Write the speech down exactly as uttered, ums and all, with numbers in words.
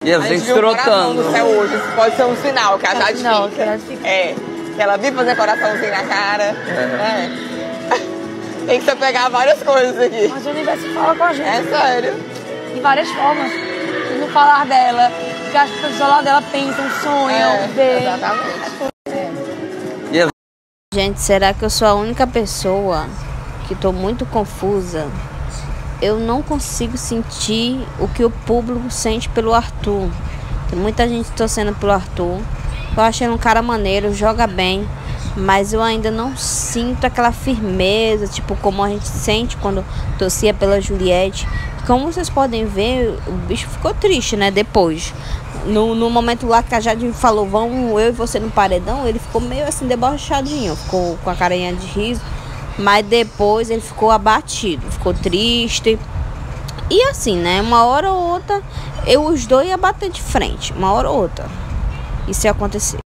E a gente viu um coração no céu hoje. Isso pode ser um sinal que a Jade Não, fica. que ela fica. É, que ela viu fazer coraçãozinho na cara. É. É. Tem que você pegar várias coisas aqui. Mas o universo fala com a gente. É sério. De várias formas. E no falar dela, que as pessoas lá dela pensam, sonham, É, vê. exatamente. E a... Gente, será que eu sou a única pessoa que tô muito confusa? Eu não consigo sentir o que o público sente pelo Arthur. Tem muita gente torcendo pelo Arthur. Eu acho ele um cara maneiro, joga bem, mas eu ainda não sinto aquela firmeza, tipo, como a gente sente quando torcia pela Juliette. Como vocês podem ver, o bicho ficou triste, né, depois. No, no momento lá que a Jade falou, vamos eu e você no paredão, ele ficou meio assim, debochadinho, ficou com a carinha de riso. Mas depois ele ficou abatido, ficou triste. E assim, né, uma hora ou outra, eu os dois ia bater de frente, uma hora ou outra. Isso ia acontecer.